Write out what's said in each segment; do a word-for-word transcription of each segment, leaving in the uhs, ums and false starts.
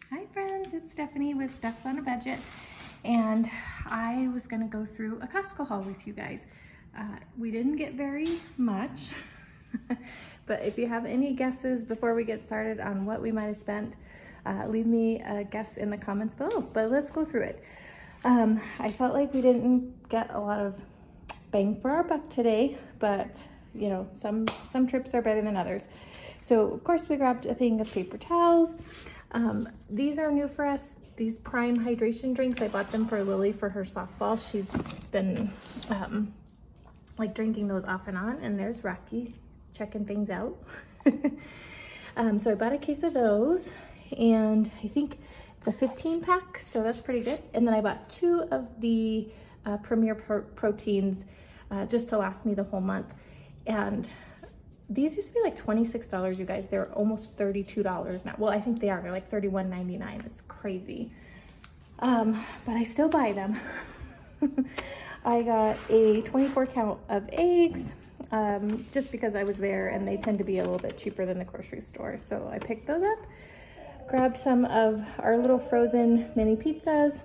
Hi friends, it's Stephanie with Steph's on a Budget, and I was gonna go through a Costco haul with you guys. Uh, we didn't get very much, but if you have any guesses before we get started on what we might have spent, uh, leave me a guess in the comments below, but let's go through it. Um, I felt like we didn't get a lot of bang for our buck today, but you know, some, some trips are better than others. So of course we grabbed a thing of paper towels. Um, these are new for us, these Prime hydration drinks. I bought them for Lily for her softball. She's been um, like drinking those off and on, and there's Rocky checking things out. um, so I bought a case of those, and I think it's a fifteen pack, so that's pretty good. And then I bought two of the uh, Premier Pro Proteins uh, just to last me the whole month. And these used to be like twenty-six dollars, you guys. They're almost thirty-two dollars now. Well, I think they are. They're like thirty-one ninety-nine. It's crazy. Um, but I still buy them. I got a twenty-four count of eggs um, just because I was there, and they tend to be a little bit cheaper than the grocery store. So I picked those up. Grabbed some of our little frozen mini pizzas.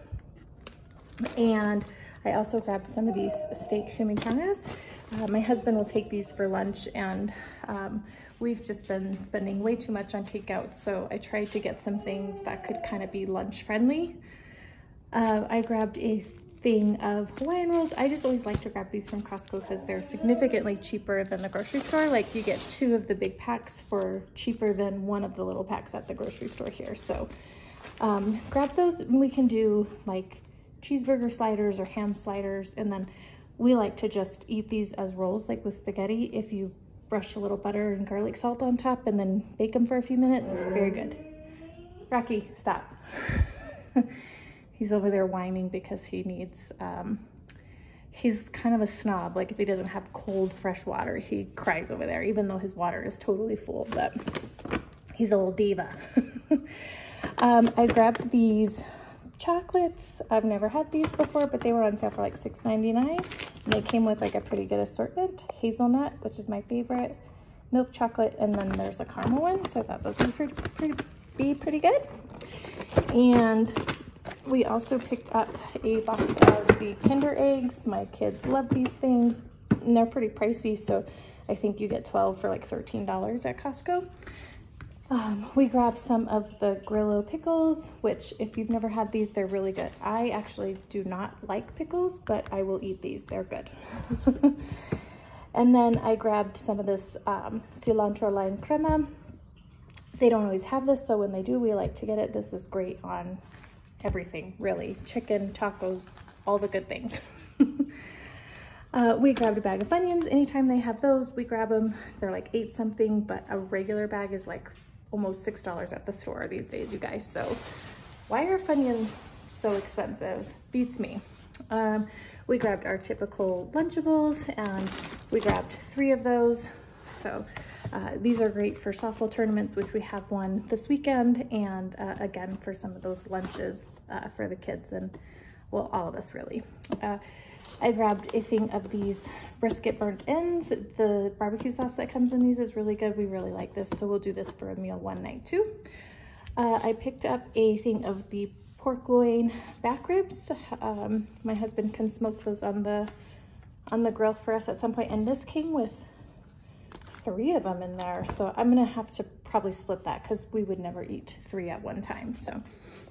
And I also grabbed some of these steak chimichangas. Uh, my husband will take these for lunch, and um, we've just been spending way too much on takeout, so I tried to get some things that could kind of be lunch friendly. Uh, I grabbed a thing of Hawaiian rolls. I just always like to grab these from Costco because they're significantly cheaper than the grocery store. Like, you get two of the big packs for cheaper than one of the little packs at the grocery store here. So um, grab those, and we can do like cheeseburger sliders or ham sliders, and then we like to just eat these as rolls, like with spaghetti. If you brush a little butter and garlic salt on top and then bake them for a few minutes, very good. Rocky, stop. He's over there whining because he needs, um, he's kind of a snob. Like, if he doesn't have cold, fresh water, he cries over there, even though his water is totally full, but he's a little diva. um, I grabbed these chocolates. I've never had these before, but they were on sale for like six ninety-nine. And they came with like a pretty good assortment. Hazelnut, which is my favorite, milk chocolate, and then there's a caramel one. So I thought those would pretty, pretty, be pretty good. And we also picked up a box of the Kinder eggs. My kids love these things, and they're pretty pricey. So I think you get twelve for like thirteen dollars at Costco. Um, we grabbed some of the Grillo pickles, which if you've never had these, they're really good. I actually do not like pickles, but I will eat these. They're good. And then I grabbed some of this um, cilantro lime crema. They don't always have this, so when they do, we like to get it. This is great on everything, really. Chicken, tacos, all the good things. Uh, we grabbed a bag of Funyuns. Anytime they have those, we grab them. They're like eight something, but a regular bag is like almost six dollars at the store these days, you guys. So why are Funyuns so expensive? Beats me. Um, we grabbed our typical Lunchables, and we grabbed three of those. So uh, these are great for softball tournaments, which we have one this weekend, and uh, again for some of those lunches uh, for the kids and, well, all of us really. Uh, I grabbed a thing of these brisket burnt ends. The barbecue sauce that comes in these is really good. We really like this, so we'll do this for a meal one night too. Uh, I picked up a thing of the pork loin back ribs. Um, my husband can smoke those on the on the grill for us at some point, and this came with three of them in there, so I'm gonna have to probably split that because we would never eat three at one time. So.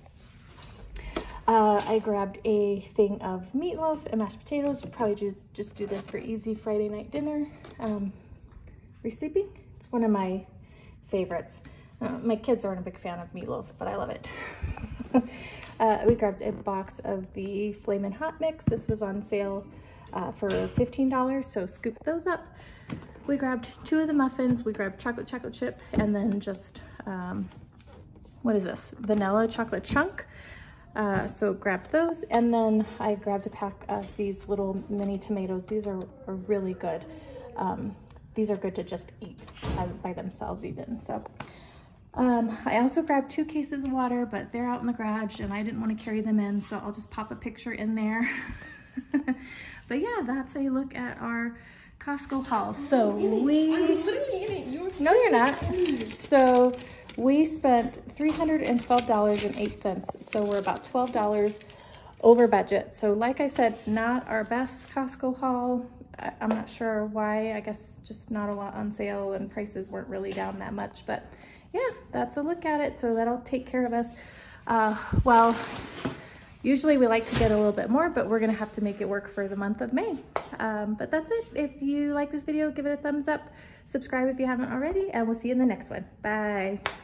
Uh, I grabbed a thing of meatloaf and mashed potatoes. We'll probably do, just do this for easy Friday night dinner. Um, are we sleeping? It's one of my favorites. Uh, my kids aren't a big fan of meatloaf, but I love it. uh, we grabbed a box of the Flamin' Hot Mix. This was on sale uh, for fifteen dollars, so scoop those up. We grabbed two of the muffins. We grabbed chocolate chocolate chip, and then just, um, what is this? Vanilla chocolate chunk. Uh, so grabbed those, and then I grabbed a pack of these little mini tomatoes. These are, are really good. Um, these are good to just eat as, by themselves even. So um, I also grabbed two cases of water, but they're out in the garage and I didn't want to carry them in, so I'll just pop a picture in there. But yeah, that's a look at our Costco haul. So we, no you're not. So we spent three hundred twelve dollars and eight cents. So we're about twelve dollars over budget. So like I said, not our best Costco haul. I, I'm not sure why. I guess just not a lot on sale and prices weren't really down that much. But yeah, that's a look at it. So that'll take care of us. Uh, well, usually we like to get a little bit more, but we're gonna have to make it work for the month of May. Um, but that's it. If you like this video, give it a thumbs up. Subscribe if you haven't already, and we'll see you in the next one. Bye.